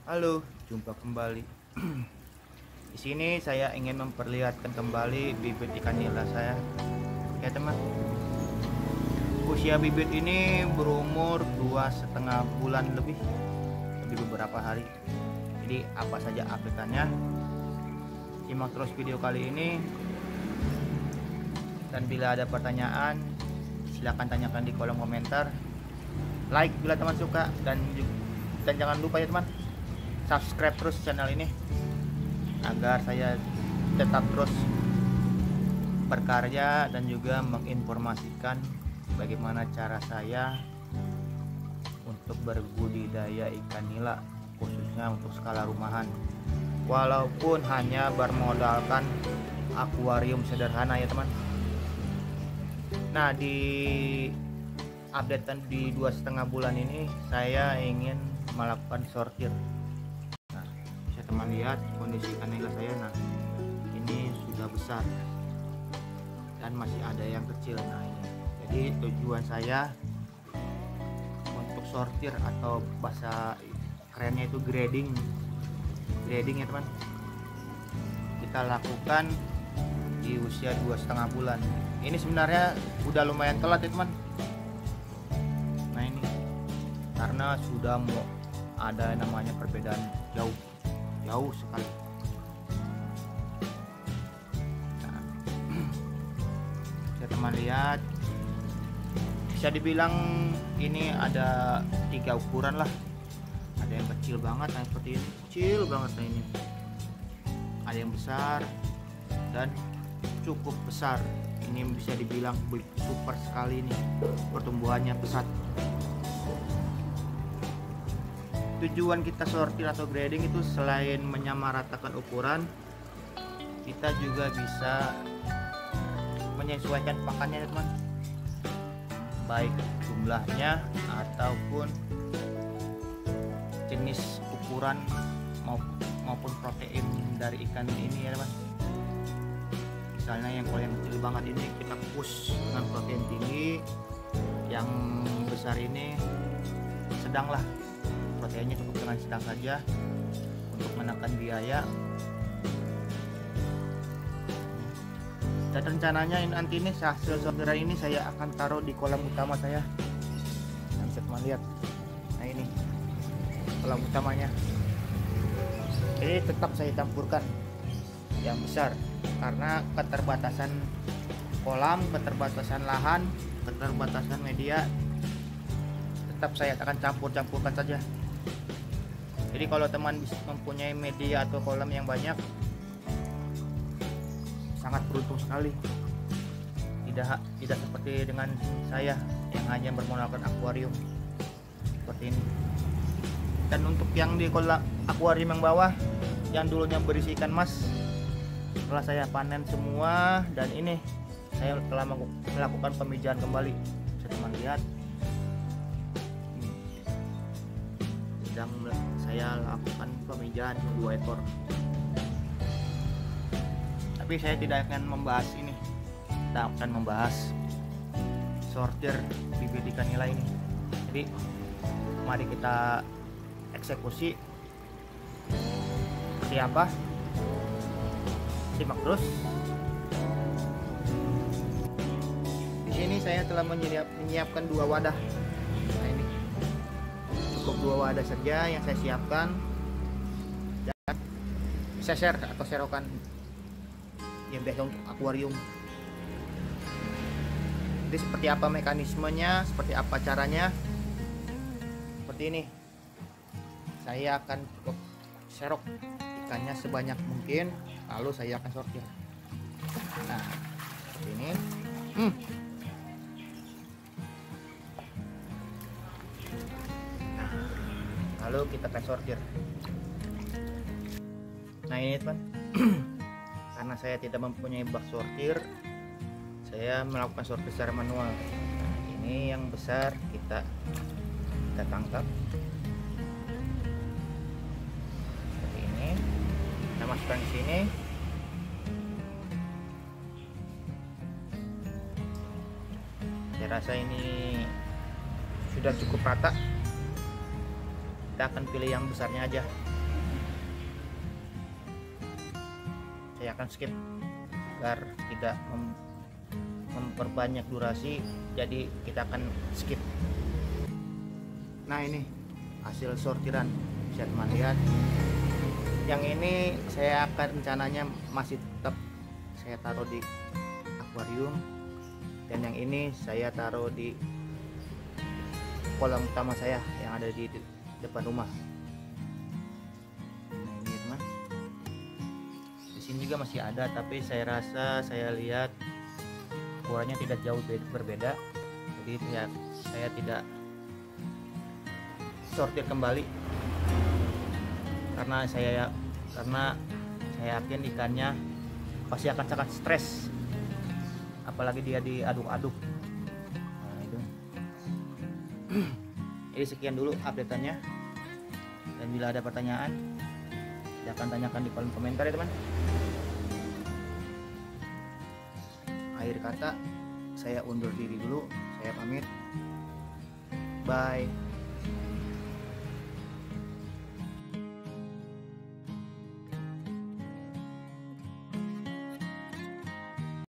Halo, jumpa kembali. Di sini saya ingin memperlihatkan kembali bibit ikan nila saya. Ya teman, usia bibit ini berumur 2,5 bulan lebih beberapa hari. Jadi apa saja update-nya? Simak terus video kali ini. Dan bila ada pertanyaan, silahkan tanyakan di kolom komentar. Like bila teman suka, dan jangan lupa ya teman, subscribe terus channel ini agar saya tetap terus berkarya dan juga menginformasikan bagaimana cara saya untuk berbudidaya ikan nila, khususnya untuk skala rumahan, walaupun hanya bermodalkan akuarium sederhana ya teman. Nah, di updatean di 2,5 bulan ini saya ingin melakukan sortir. Teman lihat kondisi ikan nila saya. Nah, ini sudah besar dan masih ada yang kecil. Nah, ini jadi tujuan saya untuk sortir, atau bahasa kerennya itu grading ya teman, kita lakukan di usia 2,5 bulan. Ini sebenarnya udah lumayan telat ya teman. Nah, ini karena sudah mau ada namanya perbedaan jauh sekali. Nah, bisa teman lihat, bisa dibilang ini ada 3 ukuran lah. Ada yang kecil banget, nah seperti ini, kecil banget. Nah, ini ada yang besar dan cukup besar. Ini bisa dibilang super sekali nih, pertumbuhannya pesat. Tujuan kita sortir atau grading itu selain menyamaratakan ukuran, kita juga bisa menyesuaikan pakannya ya teman, baik jumlahnya ataupun jenis ukuran maupun protein dari ikan ini ya teman. Misalnya yang kalau yang kecil banget ini kita push dengan protein tinggi, yang besar ini sedang lah, proteinnya cukup dengan sedang saja untuk menekan biaya. Dan rencananya nanti ini hasil sortiran ini saya akan taruh di kolam utama saya. Nah, bisa teman lihat. Nah, ini kolam utamanya. Jadi tetap saya campurkan yang besar karena keterbatasan kolam, keterbatasan lahan, keterbatasan media. Tetap saya akan campurkan saja. Jadi kalau teman bisa mempunyai media atau kolam yang banyak, sangat beruntung sekali. Tidak seperti dengan saya yang hanya bermodalkan akuarium seperti ini. Dan untuk yang di kolam akuarium yang bawah, yang dulunya berisi ikan mas, setelah saya panen semua, dan ini saya telah melakukan pemijahan kembali. Bisa teman lihat, sedang saya lakukan pemijahan 2 ekor. Tapi saya tidak akan membahas ini, kita akan membahas sortir bibit ikan nila ini. Jadi mari kita eksekusi seperti apa, simak terus. Di sini saya telah menyiapkan 2 wadah. Nah, ini cukup 2 wadah saja yang saya siapkan, dan bisa share atau serokan yang biasa untuk akuarium. Jadi seperti apa mekanismenya, seperti apa caranya, seperti ini. Saya akan serok ikannya sebanyak mungkin, lalu saya akan sortir. Nah, seperti ini. Lalu kita akan sortir. Nah, ini teman. Karena saya tidak mempunyai bak sortir, saya melakukan sortir secara manual. Nah, ini yang besar kita tangkap seperti ini, kita masukkan di sini. Saya rasa ini sudah cukup rata. kita akan pilih yang besarnya aja. Saya akan skip agar tidak memperbanyak durasi, jadi kita akan skip. Nah, ini hasil sortiran, bisa teman lihat. Yang ini saya akan rencananya masih tetap saya taruh di akuarium, dan yang ini saya taruh di kolam utama saya yang ada di depan rumah. Nah, ini teman, di sini juga masih ada, tapi saya lihat ukurannya tidak jauh berbeda, jadi saya tidak sortir kembali karena saya yakin ikannya pasti akan sangat stres, apalagi dia diaduk-aduk. Nah, itu. Jadi sekian dulu update-nya, dan bila ada pertanyaan silahkan tanyakan di kolom komentar ya teman. Akhir kata saya undur diri dulu, saya pamit, bye.